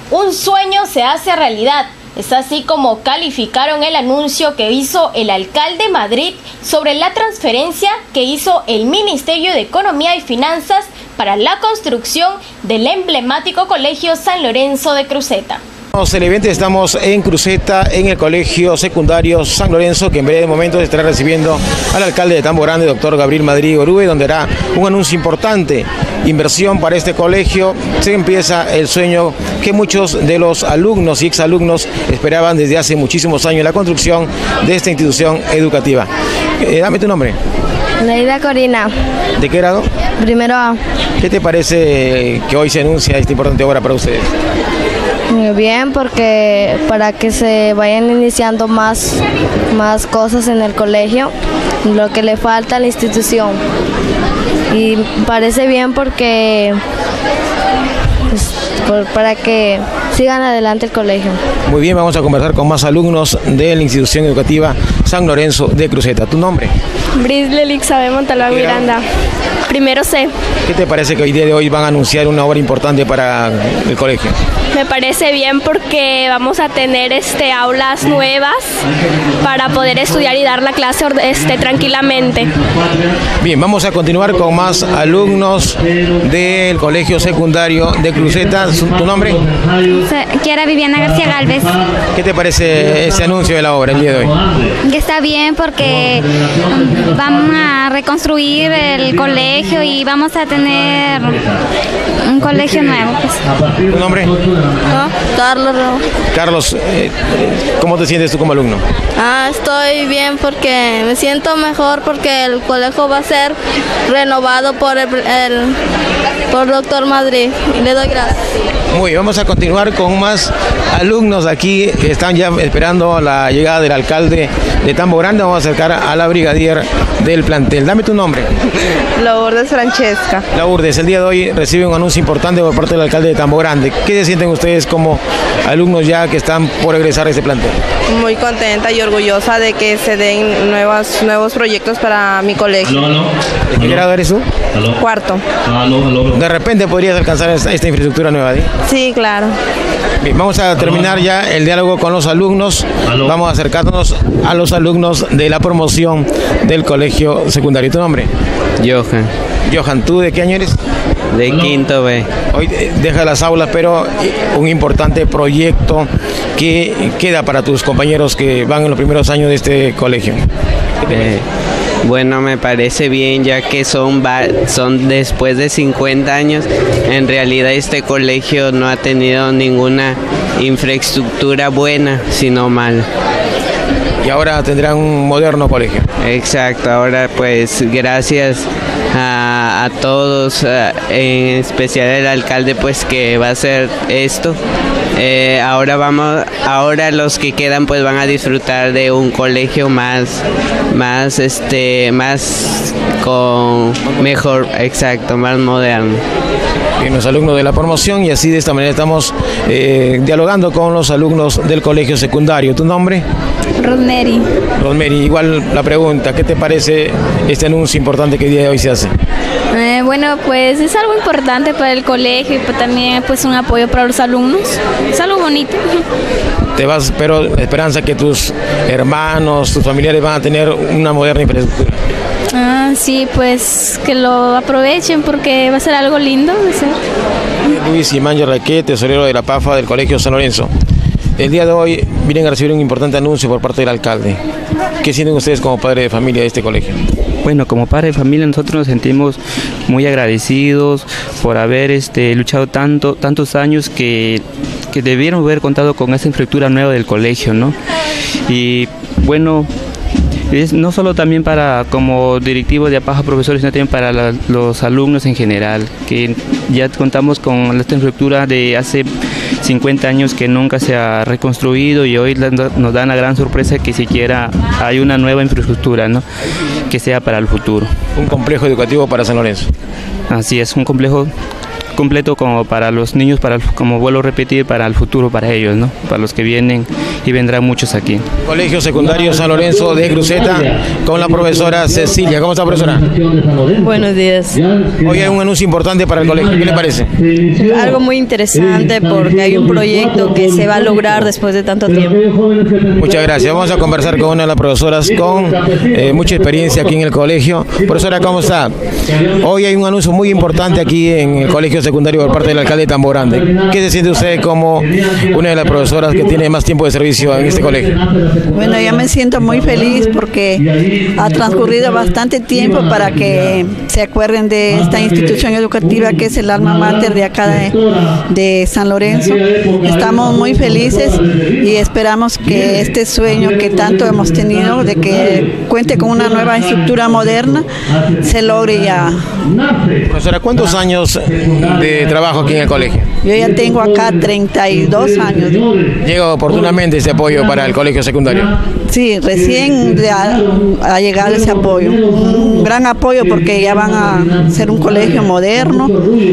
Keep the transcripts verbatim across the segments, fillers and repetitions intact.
un sueño se hace realidad. Es así como calificaron el anuncio que hizo el alcalde de Madrid sobre la transferencia que hizo el Ministerio de Economía y Finanzas para la construcción del emblemático Colegio San Lorenzo de Cruzeta. Televidentes, estamos en Cruzeta, en el Colegio Secundario San Lorenzo, que en breve momento estará recibiendo al alcalde de Tambo Grande, doctor Gabriel Madrid Orube, donde hará un anuncio importante, inversión para este colegio. Se empieza el sueño que muchos de los alumnos y exalumnos esperaban desde hace muchísimos años, la construcción de esta institución educativa. Eh, dame tu nombre. Leida Corina. ¿De qué grado? Primero A. ¿Qué te parece que hoy se anuncia esta importante obra para ustedes? Muy bien, porque para que se vayan iniciando más, más cosas en el colegio, lo que le falta a la institución. Y parece bien porque pues, por, para que sigan adelante el colegio. Muy bien, vamos a conversar con más alumnos de la institución educativa San Lorenzo de Cruzeta. ¿Tu nombre? Brisle Lixabe Montalbán Miranda. Primero C. ¿Qué te parece que hoy día de hoy van a anunciar una obra importante para el colegio? Me parece bien porque vamos a tener este, aulas nuevas para poder estudiar y dar la clase este, tranquilamente. Bien, vamos a continuar con más alumnos del Colegio Secundario de Cruzeta. ¿Tu nombre? Kiara Viviana García Galvez. ¿Qué te parece ese anuncio de la obra el día de hoy? Que está bien porque vamos a reconstruir el colegio y vamos a tener un colegio nuevo. Pues. ¿Tu nombre? ¿No? Carlos. Carlos, eh, ¿cómo te sientes tú como alumno? Ah, estoy bien porque me siento mejor porque el colegio va a ser renovado por el, el por doctor Madrid y le doy gracias. Muy bien, vamos a continuar con más alumnos aquí que están ya esperando la llegada del alcalde de Tambo Grande. Vamos a acercar a la brigadier del plantel. Dame tu nombre. Lourdes Francesca. Lourdes, el día de hoy recibe un anuncio importante por parte del alcalde de Tambo Grande. ¿Qué se sienten ustedes como alumnos ya que están por egresar a este plantel? Muy contenta y orgullosa de que se den nuevas, nuevos proyectos para mi colegio. ¿De qué grado eres tú? Cuarto. De repente podrías alcanzar esta, esta infraestructura nueva, ¿sí? Sí, claro. Bien, vamos a terminar ya el diálogo con los alumnos. Vamos a acercarnos a los alumnos de la promoción del colegio secundario. ¿Tu nombre? Johan. Johan, ¿tú de qué año eres? De quinto B. Hoy deja las aulas, pero un importante proyecto que queda para tus compañeros que van en los primeros años de este colegio. Eh, bueno, me parece bien, ya que son, son después de cincuenta años. En realidad este colegio no ha tenido ninguna infraestructura buena, sino mala. Y ahora tendrán un moderno colegio. Exacto, ahora pues gracias a, a todos, a, en especial el alcalde pues que va a hacer esto. Eh, ahora vamos, ahora los que quedan pues van a disfrutar de un colegio más, más este, más con mejor, exacto, más moderno. Bien, los alumnos de la promoción, y así de esta manera estamos eh, dialogando con los alumnos del colegio secundario. ¿Tu nombre? Rosemary. Rosemary, igual la pregunta, ¿qué te parece este anuncio importante que el día de hoy se hace? Eh, bueno, pues es algo importante para el colegio y pues, también pues un apoyo para los alumnos. Es algo bonito. Te vas, pero esperanza que tus hermanos, tus familiares van a tener una moderna infraestructura. Ah, sí, pues que lo aprovechen porque va a ser algo lindo de ser. Luis Imán Raquel, tesorero de la P A F A del Colegio San Lorenzo. El día de hoy vienen a recibir un importante anuncio por parte del alcalde. ¿Qué sienten ustedes como padres de familia de este colegio? Bueno, como padre de familia nosotros nos sentimos muy agradecidos por haber este, luchado tanto, tantos años que, que debieron haber contado con esa infraestructura nueva del colegio, ¿no? Y bueno, es no solo también para como directivo de A P A F A profesores, sino también para la, los alumnos en general, que ya contamos con esta infraestructura de hace cincuenta años que nunca se ha reconstruido y hoy nos dan la gran sorpresa que siquiera hay una nueva infraestructura, ¿no? Que sea para el futuro. Un complejo educativo para San Lorenzo. Así es, un complejo completo como para los niños, para como vuelvo a repetir, para el futuro, para ellos, ¿no? Para los que vienen y vendrán muchos aquí. Colegio Secundario San Lorenzo de Cruceta con la profesora Cecilia. ¿Cómo está, profesora? Buenos días. Hoy hay un anuncio importante para el colegio. ¿Qué le parece? Algo muy interesante porque hay un proyecto que se va a lograr después de tanto tiempo. Muchas gracias. Vamos a conversar con una de las profesoras con eh, mucha experiencia aquí en el colegio. Profesora, ¿cómo está? Hoy hay un anuncio muy importante aquí en el colegio secundario por parte del alcalde de Tambo Grande. ¿Qué se siente usted como una de las profesoras que tiene más tiempo de servicio en este colegio? Bueno, yo me siento muy feliz porque ha transcurrido bastante tiempo para que se acuerden de esta institución educativa que es el alma mater de acá de, de San Lorenzo. Estamos muy felices y esperamos que este sueño que tanto hemos tenido de que cuente con una nueva estructura moderna se logre ya. Profesora, ¿cuántos años de trabajo aquí en el colegio? Yo ya tengo acá treinta y dos años. ¿Llega oportunamente ese apoyo para el colegio secundario? Sí, recién ha, ha llegado ese apoyo. Un gran apoyo porque ya van a ser un colegio moderno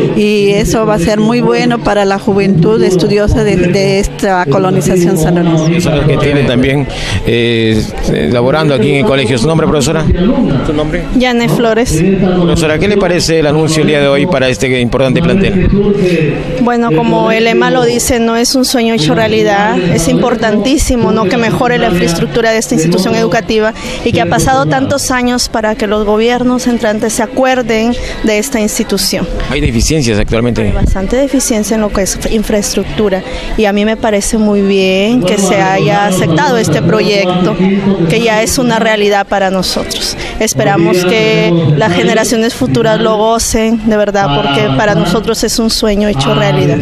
y eso va a ser muy bueno para la juventud estudiosa de, de esta colonización sanlorense. Que tienen también eh, laborando aquí en el colegio. ¿Su nombre, profesora? ¿Su nombre? Yane Flores. Profesora, ¿qué le parece el anuncio el día de hoy para este importante plantel? Bueno, como el lema lo dice, no es un sueño hecho realidad, es importantísimo, ¿no?, que mejore la infraestructura de esta institución educativa y que ha pasado tantos años para que los gobiernos entrantes se acuerden de esta institución. ¿Hay deficiencias actualmente? Hay bastante deficiencia en lo que es infraestructura y a mí me parece muy bien que se haya aceptado este proyecto, que ya es una realidad para nosotros. Esperamos que las generaciones futuras lo gocen, de verdad, porque para nosotros es un sueño hecho realidad.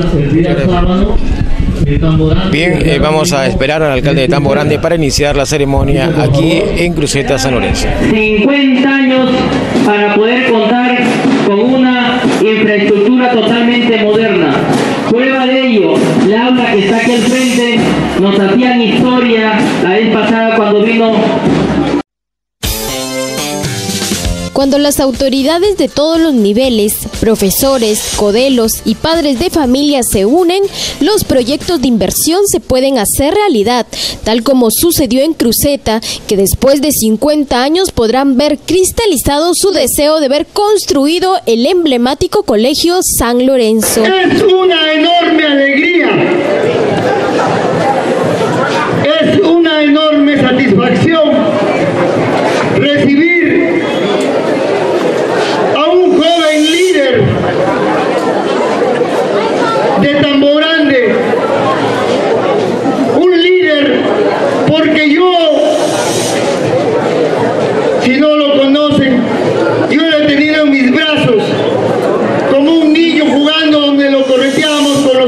Bien, eh, vamos a esperar al alcalde de Tambo Grande para iniciar la ceremonia aquí en Cruceta, San Lorenzo. cincuenta años para poder contar con una infraestructura totalmente moderna. Prueba de ello, la aula que está aquí al frente, nos hacían historia la vez pasada cuando vino. Cuando las autoridades de todos los niveles, profesores, codelos y padres de familia se unen, los proyectos de inversión se pueden hacer realidad, tal como sucedió en Cruceta, que después de cincuenta años podrán ver cristalizado su deseo de ver construido el emblemático colegio San Lorenzo. Es una enorme alegría, es una enorme satisfacción recibir de Tambo Grande, un líder, porque yo, si no lo conocen, yo lo he tenido en mis brazos como un niño jugando donde lo correteábamos con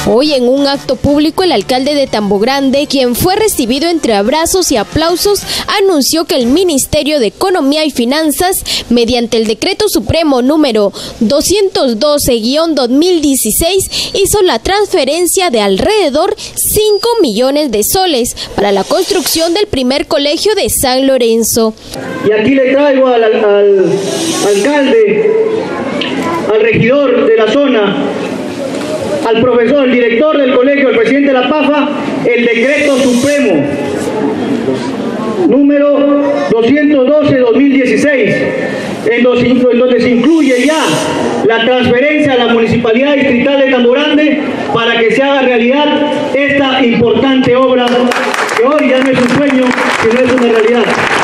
Hoy en un acto público el alcalde de Tambo Grande, quien fue recibido entre abrazos y aplausos, anunció que el Ministerio de Economía y Finanzas, mediante el Decreto Supremo número doscientos doce guión dos mil dieciséis, hizo la transferencia de alrededor cinco millones de soles para la construcción del primer colegio de San Lorenzo. Y aquí le traigo al, al, al alcalde, al regidor de la zona, al profesor, el director del colegio, el presidente de la PAFA, el decreto supremo número doscientos doce guión dos mil dieciséis, en donde se incluye ya la transferencia a la Municipalidad Distrital de Tambo Grande para que se haga realidad esta importante obra, que hoy ya no es un sueño, sino es una realidad.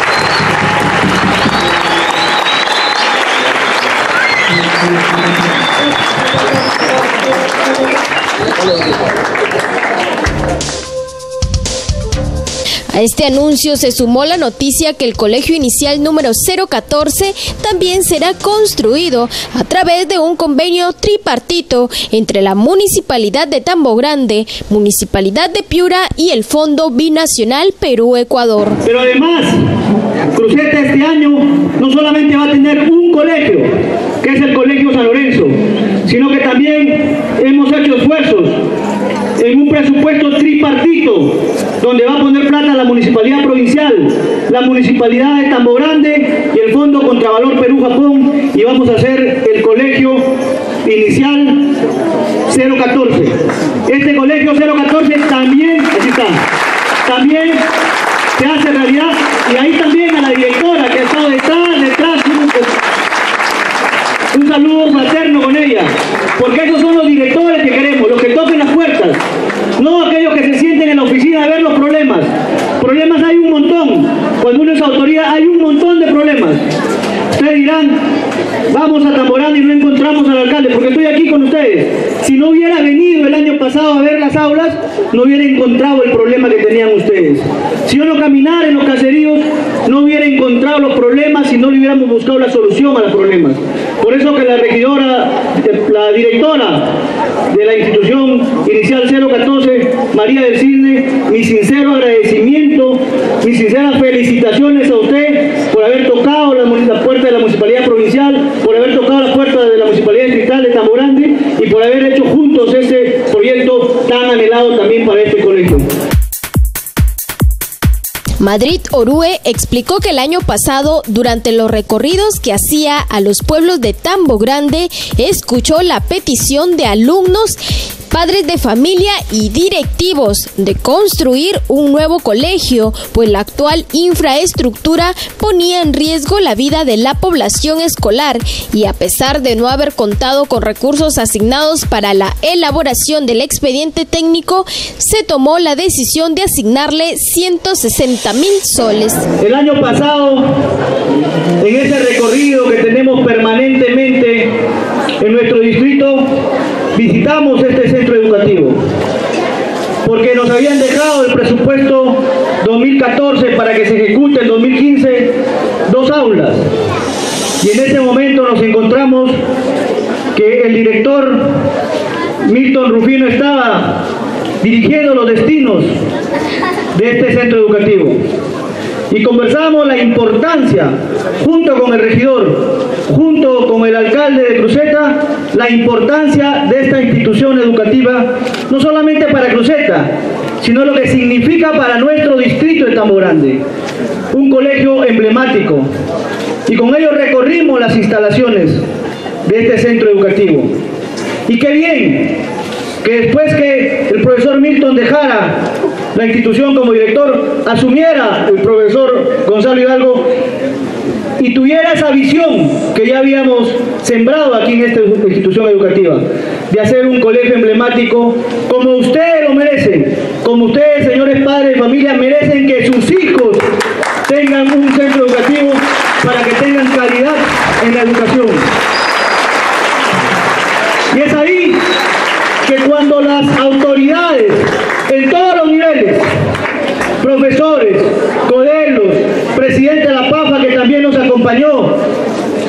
A este anuncio se sumó la noticia que el colegio inicial número cero catorce también será construido a través de un convenio tripartito entre la Municipalidad de Tambo Grande, Municipalidad de Piura y el Fondo Binacional Perú-Ecuador. Pero además, Cruzeta este año no solamente va a tener un colegio, que es el Colegio San Lorenzo, sino que también hemos hecho esfuerzos en un presupuesto tripartito, donde va a poner plata la Municipalidad Provincial, la Municipalidad de Tambo Grande y el Fondo Contravalor Perú-Japón, y vamos a hacer el colegio inicial cero catorce. Este colegio cero catorce también, aquí está, también se hace realidad, y ahí también a la directora que ha estado detrás, detrás, un saludo fraterno con ella, porque esos son los directores que queremos, los que toquen las puertas, no aquellos que se sienten en la oficina a ver los problemas. Problemas hay un montón, cuando uno es autoridad hay un montón de problemas. Ustedes dirán, vamos a Tambo Grande y no encontramos al alcalde, porque estoy aquí con ustedes. Si no hubiera venido el año pasado a ver las aulas, no hubiera encontrado el problema que tenían ustedes. Si yo no caminara en los caseríos, no hubiera encontrado los problemas y no le hubiéramos buscado la solución a los problemas. Por eso que la regidora, la directora de la institución inicial cero catorce, María del Cisne, mi sincero agradecimiento, mis sinceras felicitaciones a usted por haber tocado la, la puerta de la Municipalidad Provincial, por haber tocado la puerta de la Municipalidad Distrital de Tambo Grande y por haber hecho juntos este proyecto tan anhelado también para este colegio. Madrid Orue explicó que el año pasado, durante los recorridos que hacía a los pueblos de Tambo Grande, escuchó la petición de alumnos, padres de familia y directivos de construir un nuevo colegio, pues la actual infraestructura ponía en riesgo la vida de la población escolar, y a pesar de no haber contado con recursos asignados para la elaboración del expediente técnico, se tomó la decisión de asignarle ciento sesenta mil soles. El año pasado, en ese recorrido que tenemos permanentemente en nuestro distrito, visitamos este centro educativo porque nos habían dejado el presupuesto dos mil catorce para que se ejecute en dos mil quince dos aulas, y en ese momento nos encontramos que el director Milton Rufino estaba dirigiendo los destinos de este centro educativo, y conversamos la importancia, junto con el regidor, junto con el alcalde de Cruzeta, la importancia de esta institución educativa, no solamente para Cruzeta, sino lo que significa para nuestro distrito de Tambo Grande, un colegio emblemático. Y con ello recorrimos las instalaciones de este centro educativo. Y qué bien que después que el profesor Milton dejara la institución como director, asumiera el profesor Gonzalo Hidalgo y tuviera esa visión que ya habíamos sembrado aquí en esta institución educativa, de hacer un colegio emblemático como ustedes lo merecen, como ustedes, señores padres de familia, merecen que sus hijos tengan un centro educativo para que tengan calidad en la educación. Y es ahí que cuando las autoridades en todos los niveles, profesores, codelos, presidente de la PAFA que también nos acompañó,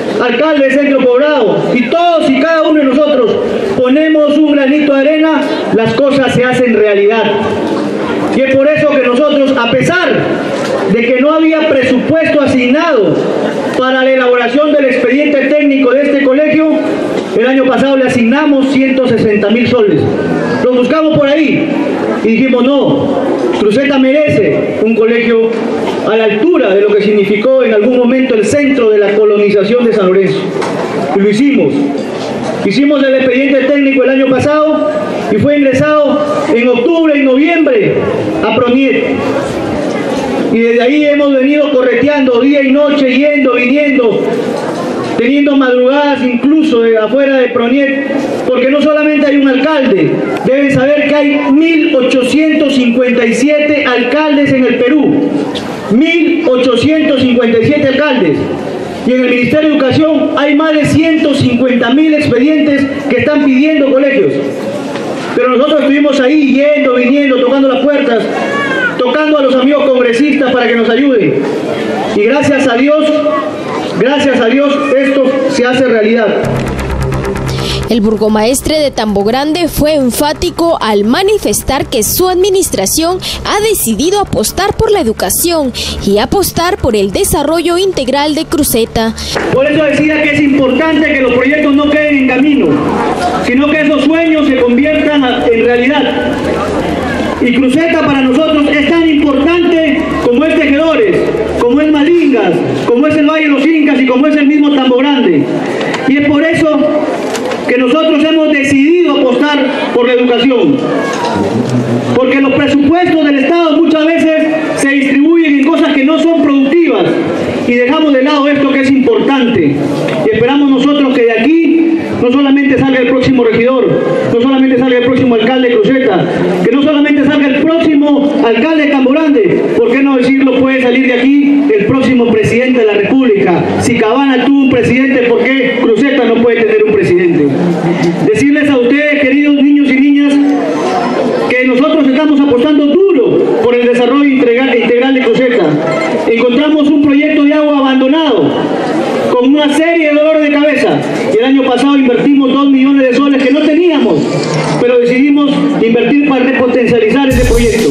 alcalde de Centro Poblado, y todos y cada uno de nosotros ponemos un granito de arena, las cosas se hacen realidad. Y es por eso que nosotros, a pesar de que no había presupuesto asignado para la elaboración del expediente técnico de este colegio, el año pasado le asignamos ciento sesenta mil soles. Lo buscamos por ahí y dijimos, no, Cruzeta merece un colegio a la altura de lo que significó en algún momento el centro de la colonización de San Lorenzo. Y lo hicimos. Hicimos el expediente técnico el año pasado y fue ingresado en octubre y noviembre a PRONIET. Y desde ahí hemos venido correteando día y noche, yendo, viniendo, teniendo madrugadas incluso de afuera de PRONIET, porque no solamente hay un alcalde, deben saber que hay mil ochocientos cincuenta y siete alcaldes en el Perú, mil ochocientos cincuenta y siete alcaldes. Y en el Ministerio de Educación hay más de ciento cincuenta mil expedientes que están pidiendo colegios. Pero nosotros estuvimos ahí, yendo, viniendo, tocando las puertas, tocando a los amigos congresistas para que nos ayuden. Y gracias a Dios, gracias a Dios, esto se hace realidad. El burgomaestre de Tambo Grande fue enfático al manifestar que su administración ha decidido apostar por la educación y apostar por el desarrollo integral de Cruzeta. Por eso decía que es importante que los proyectos no queden en camino, sino que esos sueños se conviertan en realidad. Y Cruzeta para nosotros es tan importante como es Tejedores, como es Malingas, como es el Valle de los Incas y como es el mismo Tambo Grande. Y es por eso que nosotros hemos decidido apostar por la educación. Porque los presupuestos del Estado muchas veces se distribuyen en cosas que no son productivas y dejamos de lado esto que es importante. Y esperamos nosotros que de aquí no solamente salga el próximo regidor, no solamente salga el próximo alcalde de Cruzeta, que no solamente salga el próximo alcalde de Tambo Grande, ¿por qué no decirlo? Puede salir de aquí el próximo presidente de la República. Si Cabana tuvo un presidente, ¿por qué Cruzeta no puede tener un presidente? Decirles a ustedes, queridos niños y niñas, que nosotros estamos apostando duro por el desarrollo integral, integral de Cruzeta. Encontramos un proyecto de agua abandonado con una serie de dolores de cabeza y el año pasado invertimos dos millones de soles que no teníamos, pero decidimos invertir para repotencializar ese proyecto.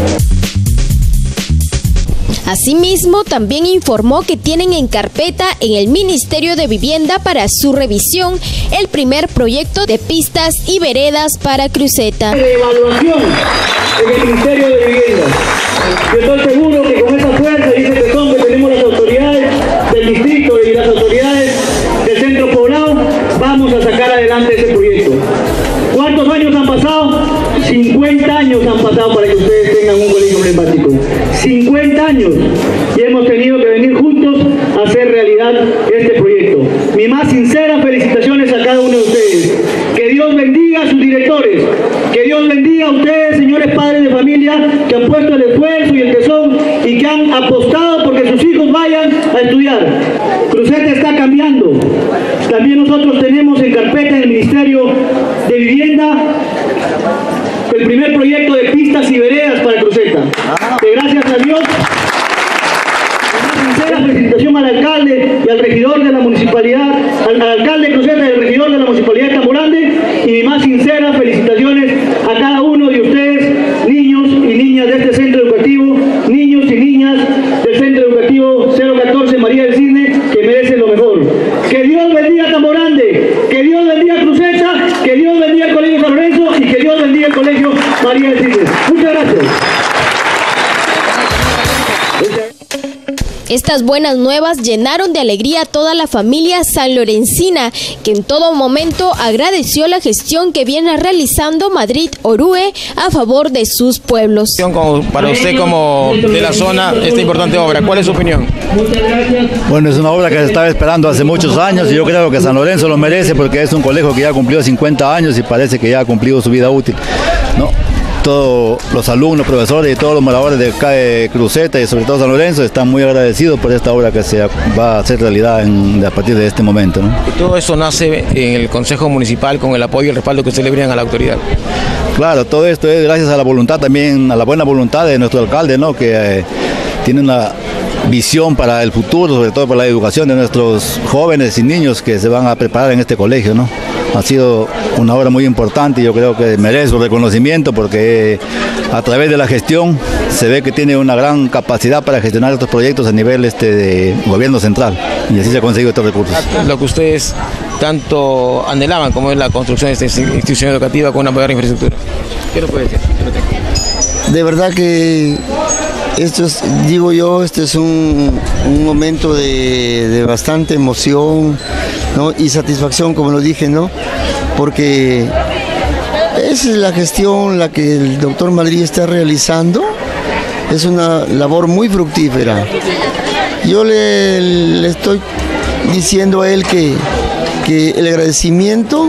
Asimismo, también informó que tienen en carpeta en el Ministerio de Vivienda para su revisión el primer proyecto de pistas y veredas para Cruzeta. De evaluación en el Ministerio de Vivienda. Yo estoy seguro que con esa fuerza y ese tesón que tenemos las autoridades del distrito y las autoridades del centro poblado, vamos a sacar adelante ese proyecto. ¿Cuántos años han pasado? cincuenta años han pasado para que ustedes tengan un colegio emblemático. cincuenta años. Y hemos tenido que venir juntos a hacer realidad este proyecto. Mi más sincera felicitaciones a cada uno de ustedes. Que Dios bendiga a sus directores. Que Dios bendiga a ustedes, señores padres de familia, que han puesto el esfuerzo y el tesón y que han apostado porque sus hijos vayan a estudiar. Cruzeta está cambiando. También nosotros tenemos en carpeta en el Ministerio de Vivienda el primer proyecto de pistas y veredas para Cruzeta. Que gracias a Dios, una sincera felicitación al alcalde y al regidor de la municipalidad, al, al alcalde de Cruzeta y al regidor de la municipalidad de Tambo Grande, y mi más sinceras felicitaciones a cada uno de ustedes, niños y niñas de este centro educativo, niños y niñas del centro educativo cero catorce María del Cisne, que merecen lo mejor. Que Dios bendiga a Tambo Grande, que Dios bendiga a Cruzeta, que Dios bendiga al Colegio San Lorenzo y que Dios bendiga al Colegio María del Cisne. Muchas gracias. Estas buenas nuevas llenaron de alegría a toda la familia sanlorencina, que en todo momento agradeció la gestión que viene realizando Madrid Orue a favor de sus pueblos. Para usted como de la zona, esta importante obra, ¿cuál es su opinión? Bueno, es una obra que se estaba esperando hace muchos años y yo creo que San Lorenzo lo merece porque es un colegio que ya cumplió cincuenta años y parece que ya ha cumplido su vida útil, ¿no? Todos los alumnos, profesores y todos los moradores de acá de Cruzeta y sobre todo San Lorenzo están muy agradecidos por esta obra que se va a hacer realidad en, a partir de este momento, ¿no? Y todo eso nace en el Consejo Municipal con el apoyo y el respaldo que ustedes le brindan a la autoridad. Claro, todo esto es gracias a la voluntad también, a la buena voluntad de nuestro alcalde, ¿no? Que eh, tiene una visión para el futuro, sobre todo para la educación de nuestros jóvenes y niños que se van a preparar en este colegio, ¿no? Ha sido una obra muy importante y yo creo que merece un reconocimiento porque a través de la gestión se ve que tiene una gran capacidad para gestionar estos proyectos a nivel este, de gobierno central y así se ha conseguido estos recursos. Lo que ustedes tanto anhelaban como es la construcción de esta institución educativa con una mayor infraestructura. ¿Qué nos puede decir? De verdad que esto es, digo yo, este es un, un momento de, de bastante emoción, ¿no? Y satisfacción, como lo dije, ¿no? Porque esa es la gestión la que el doctor Madrid está realizando, es una labor muy fructífera. Yo le, le estoy diciendo a él que, que el agradecimiento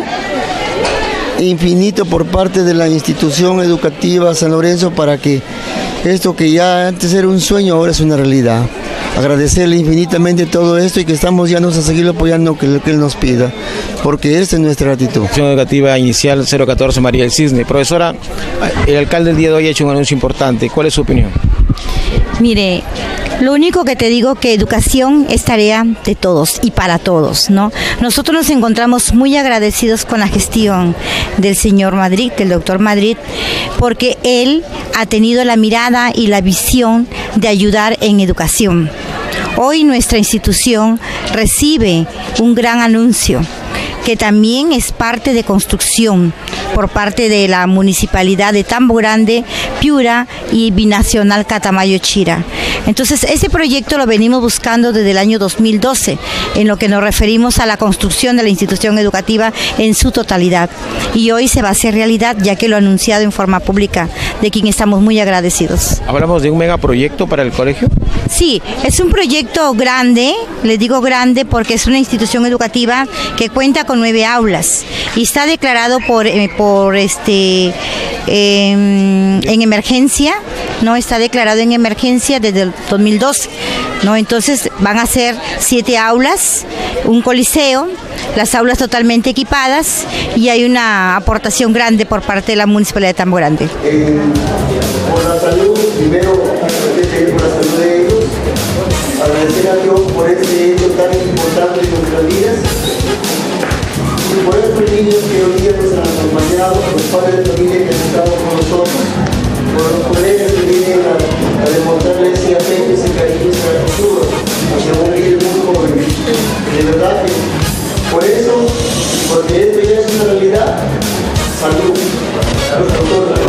infinito por parte de la institución educativa San Lorenzo para que esto que ya antes era un sueño ahora es una realidad. Agradecerle infinitamente todo esto y que estamos ya nos a seguir apoyando que lo que él nos pida, porque esta es nuestra actitud. Institución Educativa Inicial cero catorce María del Cisne. Profesora, el alcalde el día de hoy ha hecho un anuncio importante. ¿Cuál es su opinión? Mire, lo único que te digo que educación es tarea de todos y para todos, ¿no? Nosotros nos encontramos muy agradecidos con la gestión del señor Madrid, del doctor Madrid, porque él ha tenido la mirada y la visión de ayudar en educación. Hoy nuestra institución recibe un gran anuncio que también es parte de construcción por parte de la Municipalidad de Tambo Grande, Piura y Binacional Catamayo Chira. Entonces, ese proyecto lo venimos buscando desde el año dos mil doce, en lo que nos referimos a la construcción de la institución educativa en su totalidad. Y hoy se va a hacer realidad, ya que lo ha anunciado en forma pública, de quien estamos muy agradecidos. ¿Hablamos de un megaproyecto para el colegio? Sí, es un proyecto grande, les digo grande porque es una institución educativa que cuenta con nueve aulas y está declarado por, eh, por este eh, en emergencia, no está declarado en emergencia desde el dos mil doce, no, entonces van a ser siete aulas, un coliseo, las aulas totalmente equipadas y hay una aportación grande por parte de la Municipalidad de Tambo Grande. Eh, por la salud, primero agradecer por la salud de ellos, agradecer a Dios por este hecho tan importante en nuestras vidas y por estos niños que hoy día nos han acompañado, los padres de familia que han estado con nosotros, por los colegas que vienen a, a demostrarles ese afecto, ese cariño, ese gratitud hacia un líder muy joven. De verdad que por eso, porque esto ya es una realidad, salud. Salud, doctor.